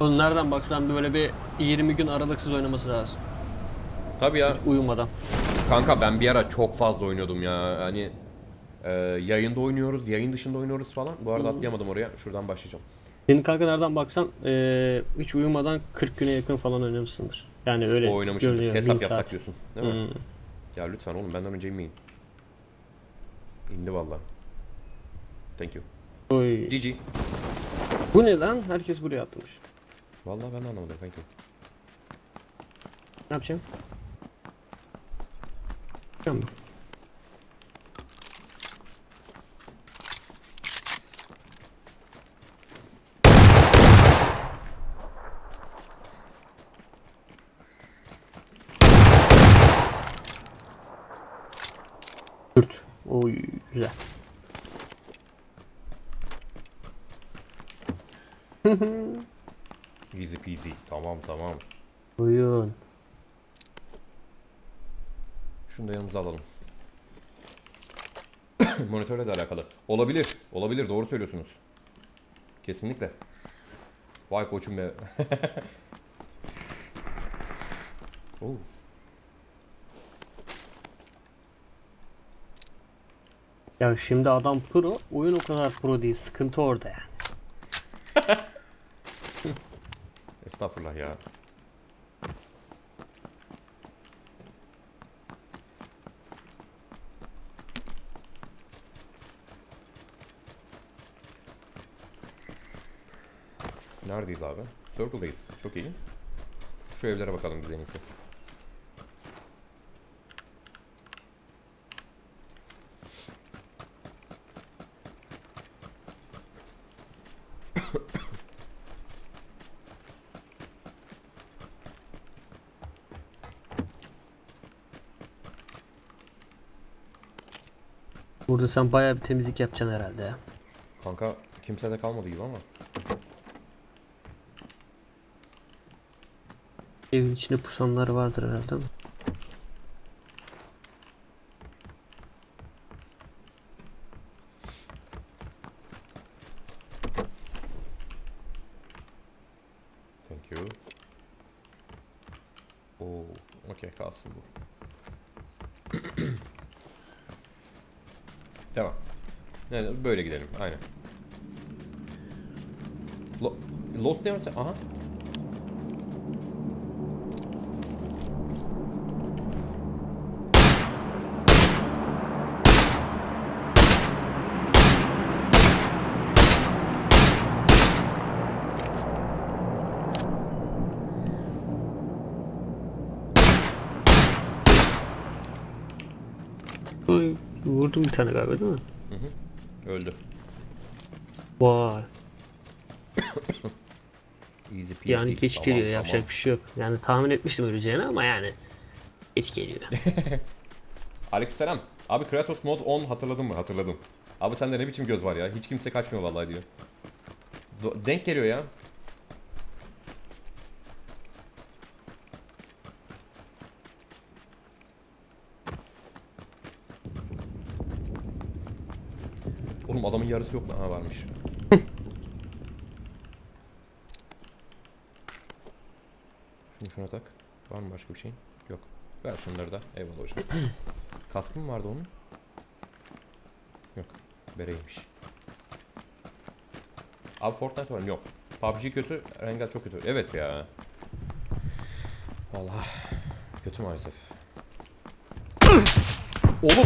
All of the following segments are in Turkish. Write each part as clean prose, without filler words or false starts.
Oğlum nereden baksan böyle bir 20 gün aralıksız oynaması lazım. Tabii ya. Hiç uyumadan. Kanka ben bir ara çok fazla oynuyordum ya. Hani yayında oynuyoruz, yayın dışında oynuyoruz falan. Bu arada Hmm. atlayamadım oraya. Şuradan başlayacağım. Senin kanka nereden baksan hiç uyumadan 40 güne yakın falan oynamışsındır. Yani O öyle oynamışımdır. görünüyor 1000 Hesap yapsak saat. diyorsun, değil mi? Hmm. Ya lütfen oğlum benden önce inmeyin. İndi valla. Thank you. Oy. GG. Bu ne lan? Herkes buraya atmış. Valla ben de anlamadım. Thank you. Ne yapacağım? Yapacağım. Dürt. Oy güzel. Easy peasy. Tamam tamam. Oyun. Şunu da yanımıza alalım. Monitörle de alakalı. Olabilir. Olabilir. Doğru söylüyorsunuz. Kesinlikle. Vay koçum be. Oo. Ya şimdi adam pro, oyun o kadar pro değil. Sıkıntı orada yani. Estağfurullah ya. Neredeyiz abi? Circle'dayız. Çok iyi. Şu evlere bakalım biz en iyisi. Burada sen bayağı bir temizlik yapacaksın herhalde ya. Kanka kimse de kalmadı gibi ama. Evin içinde pusanlar vardır herhalde mi? Thank you. Oo, okey kalsın bu. Tamam. Evet, böyle gidelim. Aynen. Lo Lost ne varsa... Aha. Oy, vurdum bir tane galiba değil mi? Hı hı. Öldü. Vay. Easy peasy. Yani geç Tamam geliyor, tamam. yapacak bir şey yok. Yani tahmin etmiştim öleceğini ama yani geç geliyor. Aleykümselam. Abi Kratos mod 10 hatırladın mı? Hatırladım. Abi sende ne biçim göz var ya? Hiç kimse kaçmıyor vallahi diyor. Denk geliyor ya. Oğlum adamın yarısı yok lan. Ha varmış. Şuna tak. Var mı başka bir şeyin? Yok. Ver şunları da. Eyvallah hocam. Kaskı mı vardı onun? Yok. Bereymiş. Abi Fortnite var mı? Yok. PUBG kötü. Rengar çok kötü. Evet ya. Vallahi kötü maalesef. Oğlum.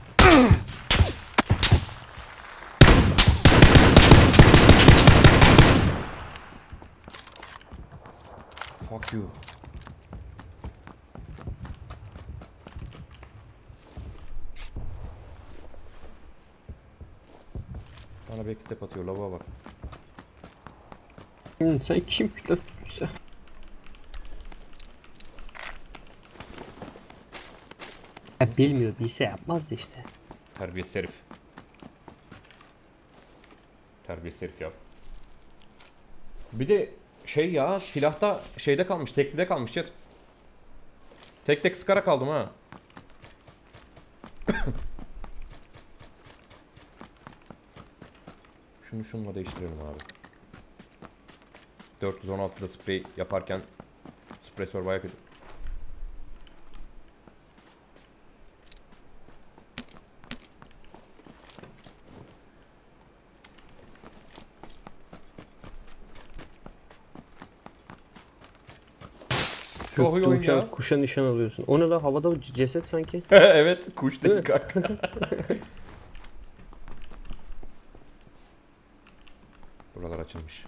Fuck you. Bana backstep atıyor. Lavuğa bak. Sen kim pilot? Ya Nasıl? bilmiyor, bilse yapmazdı işte. Terbiyesiz herif. Terbiyesiz herif ya. Bir de şey ya silahta şeyde kalmış. Teklide kalmış chat. Tek tek sıkarak kaldım ha. Şunu şununla değiştirelim abi. 416'da sprey yaparken spresör bayağı kötü. Çok iyi oyun ya. Kuşa nişan alıyorsun. O ne la, havada ceset sanki. Evet, kuş Değil değil mi? kanka. Buralar açılmış.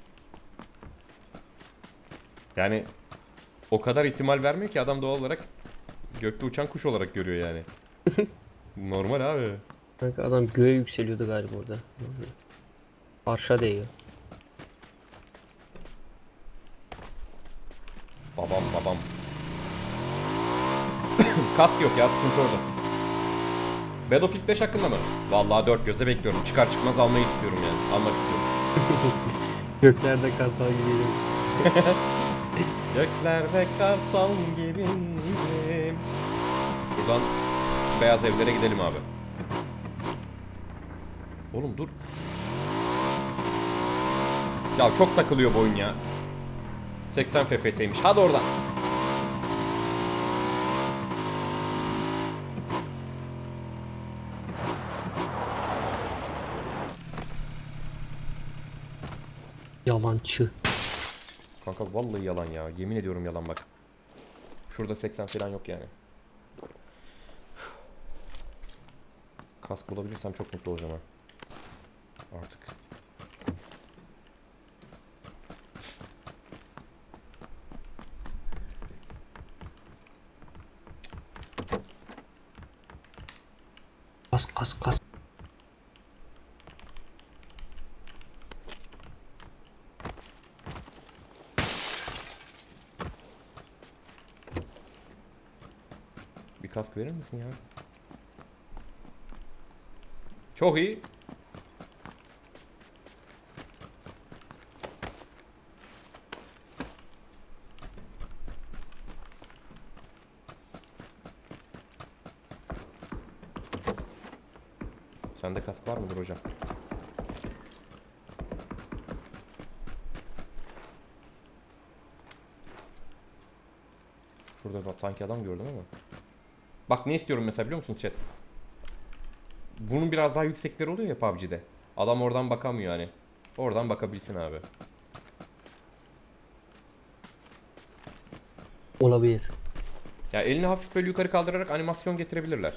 Yani o kadar ihtimal vermiyor ki adam doğal olarak gökte uçan kuş olarak görüyor yani. Normal abi. Kanka adam göğe yükseliyordu galiba orada. Arşa değiyor. Babam babam. Kask yok ya, sıkıntı orada. Battlefield 5 hakkında mı? Vallahi dört gözle bekliyorum. Çıkar çıkmaz almayı istiyorum yani. Almak istiyorum. Göklerde kartal gibi. Göklerde kartal gibiyim. Buradan beyaz evlere gidelim abi. Oğlum dur. Ya çok takılıyor bu oyun ya. 80 FPS'ymiş. Hadi oradan. Yalancı. Kanka vallahi yalan ya. Yemin ediyorum yalan bak. Şurada 80 falan yok yani. Kask bulabilirsem çok mutlu olacağım ha. Artık. Kas. Bir kask verir misin ya? Çok iyi. Sende kask var mıdır hocam? Şurada da sanki adam gördüm ama. Bak ne istiyorum mesela biliyor musun chat? Bunun biraz daha yüksekleri oluyor ya PUBG'de. Adam oradan bakamıyor hani. Oradan bakabilsin abi. Olabilir. Ya elini hafif böyle yukarı kaldırarak animasyon getirebilirler.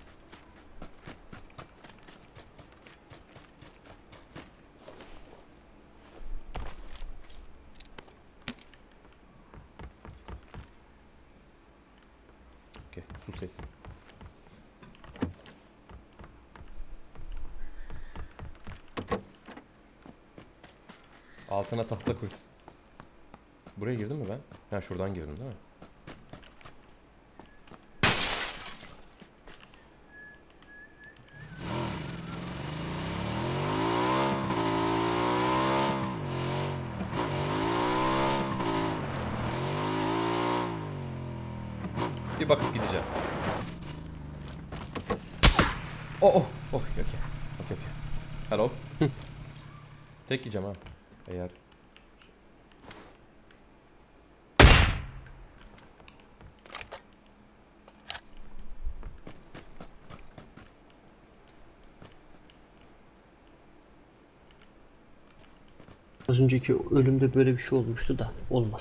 Okey, su sesi. Altına tahta koysun. Buraya girdim mi ben? Ha şuradan girdim değil mi? Bir bakıp gideceğim. Okey. Hello. Tek yiyeceğim ha. Eğer Az önceki ölümde böyle bir şey olmuştu da olmaz.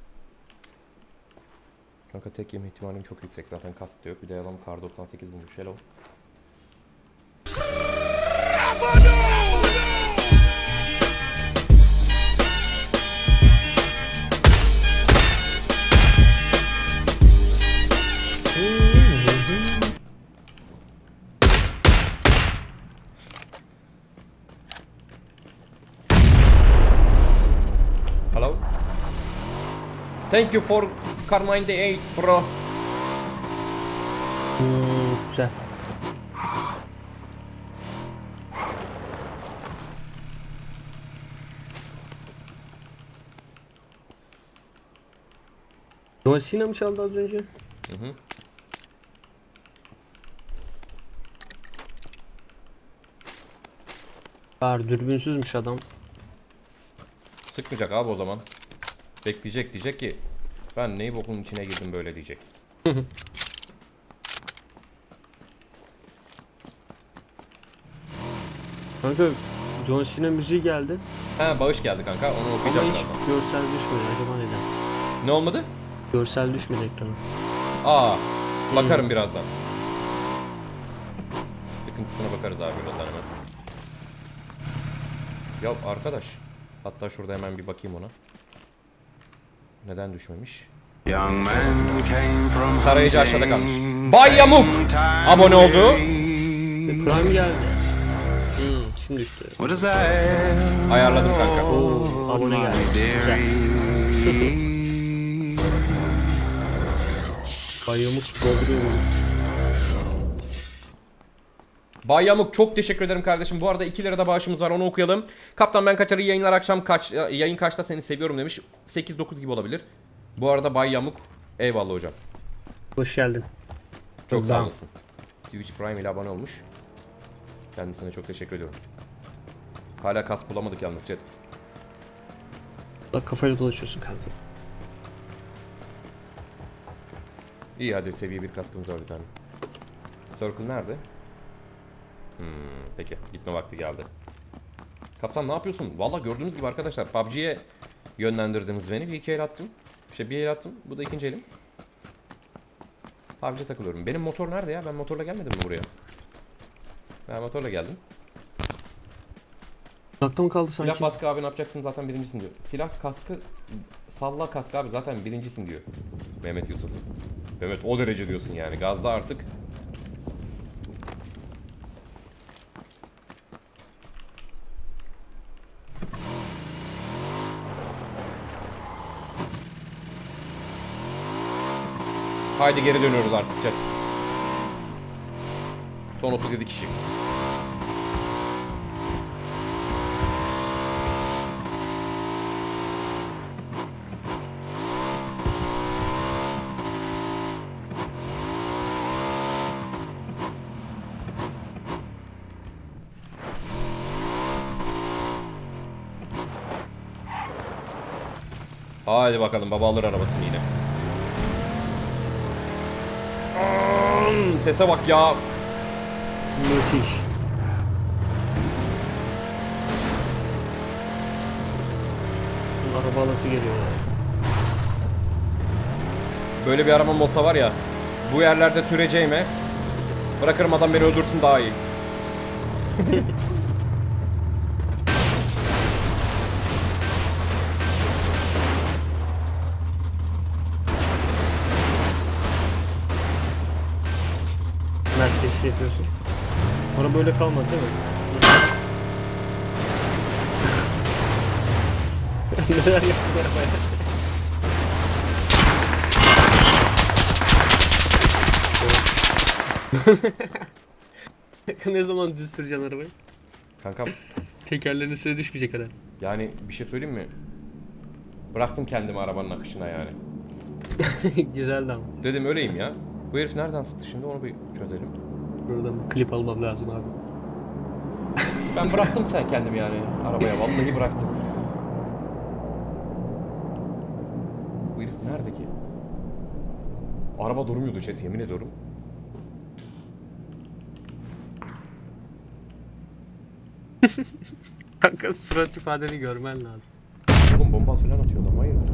kanka tek yeme ihtimalim çok yüksek zaten kask da yok. Bir de adam kar 98 bulmuş. Hello. Hello. Thank you for Kar 98 bro. Güzel. John Cena mı çaldı az önce? Hı. Dürbünsüzmüş adam. Sıkmayacak abi o zaman. Bekleyecek, diyecek ki ben neyi bokun içine girdim böyle diyecek. Kanka John Cena müziği geldi. Ha, bağış geldi kanka, onu Ama okuyacağım hiç birazdan. görsel düşmedi. Acaba neden? Ne olmadı? Görsel düşmedi ekrana. Aa, bakarım birazdan. Sıkıntısına bakarız abi birazdan hemen. Ya arkadaş, hatta şurada hemen bir bakayım ona. Neden düşmemiş? Tarayıcı aşağıda kalmış. Bay Yamuk abone oldu. Prime geldi. Şimdi düştü. Ayarladım kanka. Oo, abone geldi. Güzel. Bayramık dolduruyor. Bay Yamuk çok teşekkür ederim kardeşim. Bu arada 2 lirada bağışımız var, onu okuyalım. Kaptan ben kaçarı yayınlar akşam yayın kaçta seni seviyorum demiş. 8-9 gibi olabilir. Bu arada Bay Yamuk eyvallah hocam. Hoş geldin. Çok sağ olasın. Twitch Prime ile abone olmuş. Kendisine çok teşekkür ediyorum. Hala kas bulamadık yalnız chat. Bak kafayla dolaşıyorsun kanka. İyi hadi seviye 1 kaskımız var bir tane. Circle nerede? Peki gitme vakti geldi. Kaptan ne yapıyorsun? Valla gördüğünüz gibi arkadaşlar PUBG'ye yönlendirdiniz beni. Bir iki el attım. Bir el attım. Bu da ikinci elim. PUBG'ye takılıyorum. Benim motor nerede ya? Ben motorla gelmedim mi buraya? Ben motorla geldim. Uzakta mı kaldı sanki? Silah kaskı abi ne yapacaksın zaten birincisin diyor. Silah kaskı salla kaskı abi zaten birincisin diyor. Mehmet Yusuf. Mehmet o derece diyorsun yani. Gazda artık. Haydi geri dönüyoruz artık chat. Son 37 kişi. Haydi bakalım baba alır arabasını yine. Sese bak ya. Müthiş. Araba alası geliyor ya. Böyle bir arabam olsa var ya, bu yerlerde süreceğime bırakırım adam beni öldürsün daha iyi. Merkez yapıyorsun. Sonra böyle kalmadı değil mi? Neler yaptın arabaya? Ne zaman düz süreceksin arabayı? Kankam Tekerlerin üstüne düşmeyecek kadar. yani bir şey söyleyeyim mi? Bıraktım kendimi arabanın akışına yani. Güzeldi ama. Dedim öyleyim ya. Bu herif nereden sıktı şimdi onu bir çözelim. Buradan bir klip almam lazım abi. Ben bıraktım sen kendimi yani arabaya vallahi bıraktım. Bu herif nerede ki? Araba durmuyordu chat yemin ediyorum. Kanka surat ifadeni görmen lazım. Oğlum bomba falan atıyor adam hayırdır?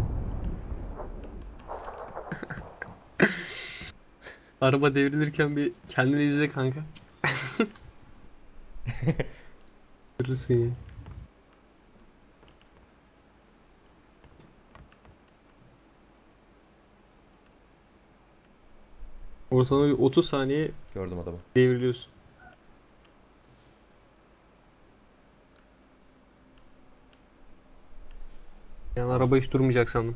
Araba devrilirken bir kendini izle kanka. Görürsün ya. Ortalama bir 30 saniye Gördüm adamı. devriliyorsun. Yani araba hiç durmayacak sandım.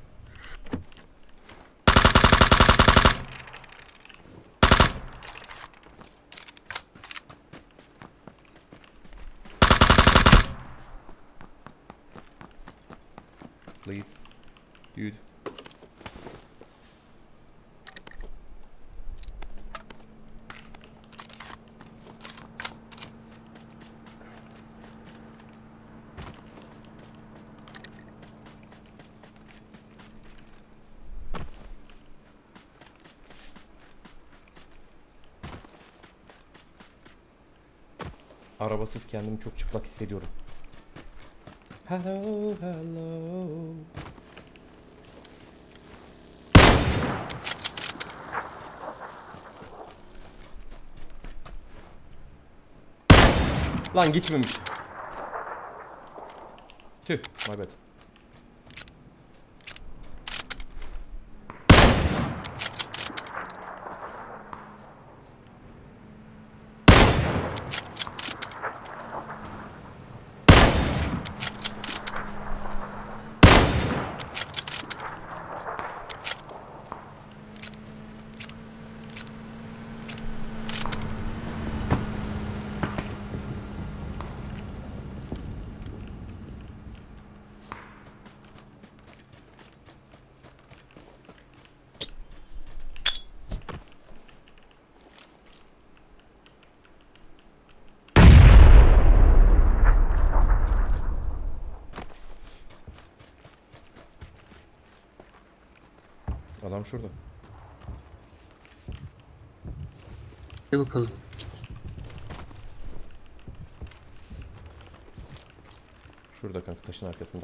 Please. Dude. Arabasız kendimi çok çıplak hissediyorum. Hello, hello. Lan gitmemiş. Tüh, my bad. Adam şurada. Hadi bakalım. Şurada kanka, taşın arkasında.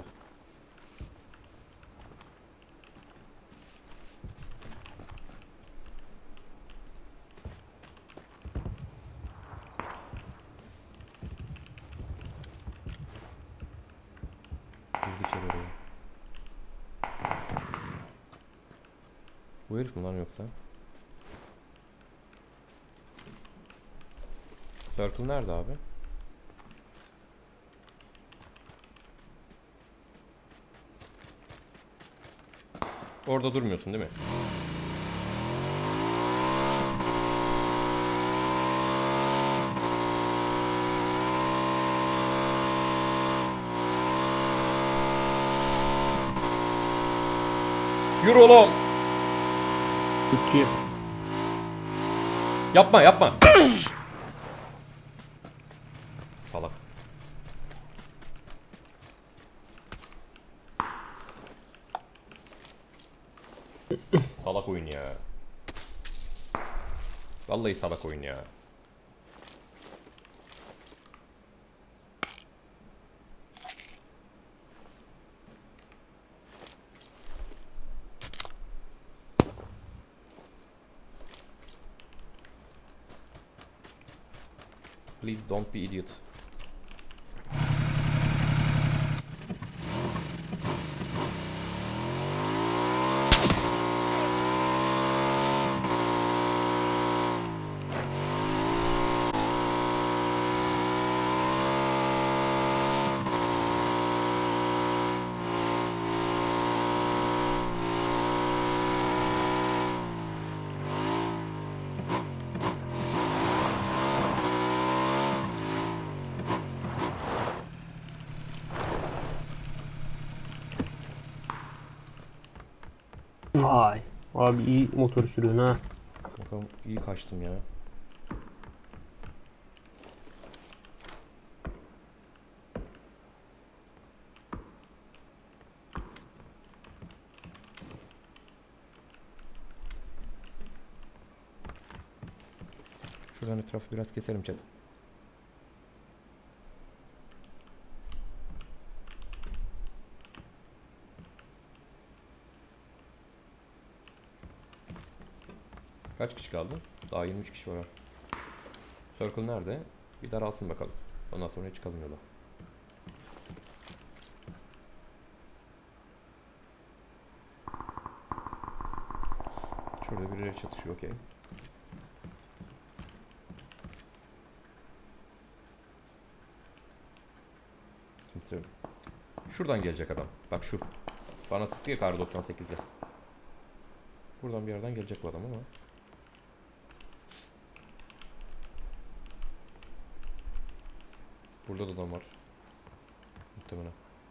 Girdi içeri oraya. Bu herif mi lan yoksa? Circle nerede abi? Orada durmuyorsun değil mi? Yürü oğlum. İki. Yapma yapma. Salak. Salak oyun ya. Vallahi salak oyun ya. Please don't be idiot. Vay. Abi iyi motor sürüyorsun ha. Bakalım, iyi kaçtım ya. Şuradan etrafı biraz keselim chat. Kaç kişi kaldı? Daha 23 kişi var. Circle nerede? Bir daralsın bakalım. Ondan sonra çıkalım yola. Şurada birileri çatışıyor, okey. Kimse yok. Şuradan gelecek adam. Bak şu. Bana sıktı ya kar 98'de. Buradan bir yerden gelecek bu adam ama. Burada da adam var. Muhtemelen.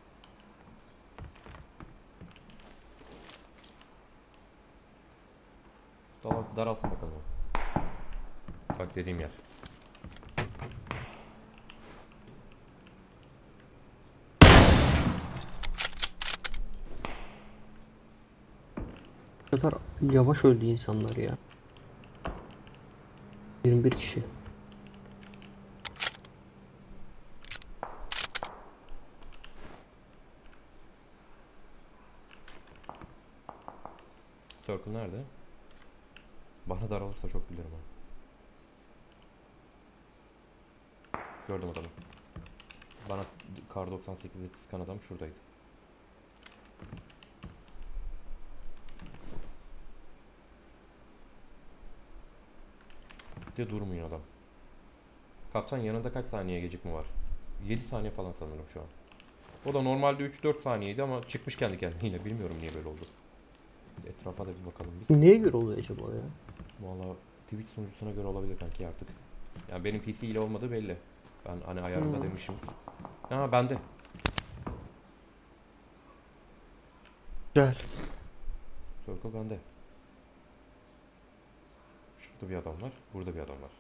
Daralsın bakalım. Bak dediğim yer. Bu sefer yavaş öldü insanlar ya. 21 kişi. Circle nerede? Bana daralırsa çok bilirim ha. Gördüm adamı. Bana Kar 98'de sıkan adam şuradaydı. De durmuyor adam. Kaptan yanında kaç saniye gecikme var? 7 saniye falan sanırım şu an. O da normalde 3-4 saniyeydi ama çıkmış kendi kendine. Yine bilmiyorum niye böyle oldu. Biz etrafa da bir bakalım biz. Neye göre oluyor acaba ya? Valla Twitch sunucusuna göre olabilir belki artık. Yani benim PC ile olmadığı belli. Ben hani ayarımda demişim. Ha bende. Güzel. Circle bende. Şurada bir adam var. Burada bir adam var.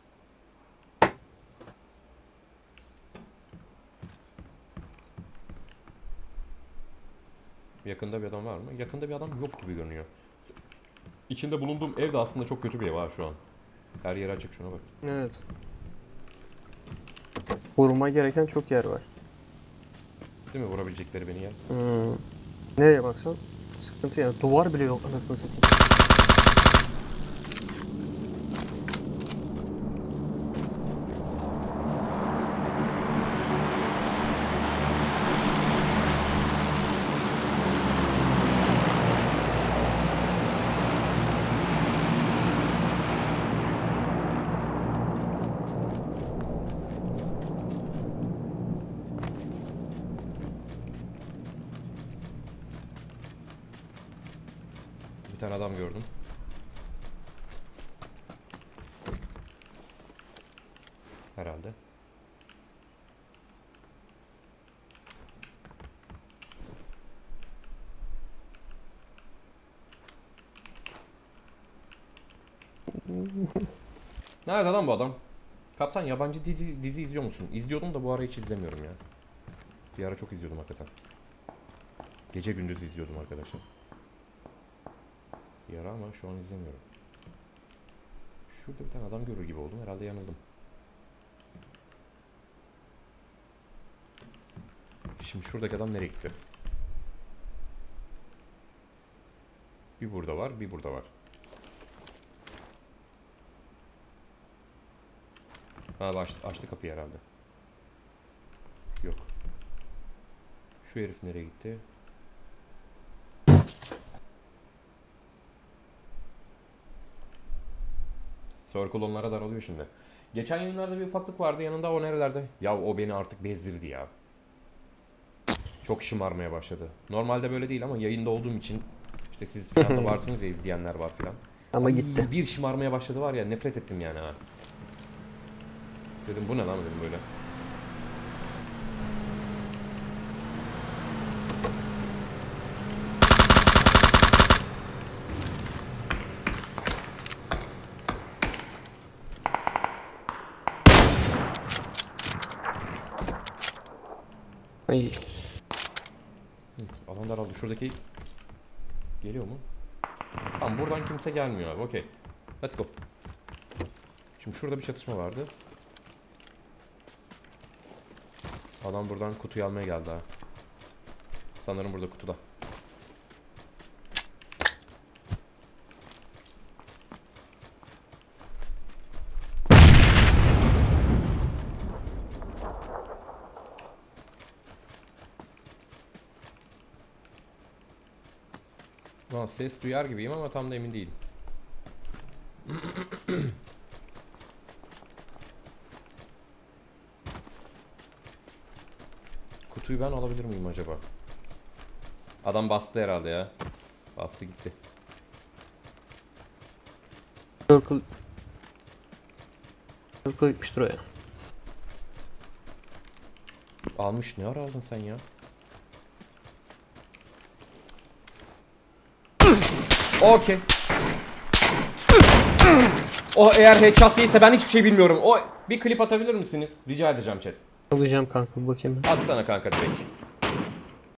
Yakında bir adam var mı? Yakında bir adam yok gibi görünüyor. İçinde bulunduğum ev de aslında çok kötü bir ev ha şu an. Her yer açık, şuna bak. Evet. Vurma gereken çok yer var. Değil mi? Vurabilecekleri beni yer. Nereye baksan sıkıntı yani. Duvar bile yok anasını satayım. Bir tane adam gördüm. Herhalde. Nerede lan bu adam? Kaptan yabancı dizi izliyor musun? İzliyordum da bu ara hiç izlemiyorum ya. Bir ara çok izliyordum hakikaten. Gece gündüz izliyordum arkadaşlar. Bir ara ama şu an izlemiyorum. Şurada bir tane adam görür gibi oldum. Herhalde yanıldım. Şimdi şuradaki adam nereye gitti? Bir burada var, bir burada var. Ha açtı kapıyı herhalde. Yok. Şu herif nereye gitti? Circle onlara daralıyor şimdi. Geçen yayınlarda bir ufaklık vardı yanında, o nerelerde? Ya o beni artık bezdirdi ya. Çok şımarmaya başladı. Normalde böyle değil ama yayında olduğum için işte siz falan da varsınız ya, izleyenler var filan. Ama gitti. Bir şımarmaya başladı var ya, nefret ettim yani ha. Dedim bu ne lan dedim böyle. Ay. Alan daraldı. Şuradaki geliyor mu? Tamam, buradan kimse gelmiyor abi. Okey. Let's go. Şimdi şurada bir çatışma vardı. Adam buradan kutuyu almaya geldi ha. Sanırım burada kutuda. Lan ses duyar gibiyim ama tam da emin değilim. Kutuyu ben alabilir miyim acaba? Adam bastı herhalde ya. Bastı gitti. Circle gitmiştir o ya. Almış, ne ara aldın sen ya? Okey. O eğer headshot değilse ben hiçbir şey bilmiyorum. O bir klip atabilir misiniz? Rica edeceğim chat. Alacağım kanka, bakayım. Atsana kanka direkt.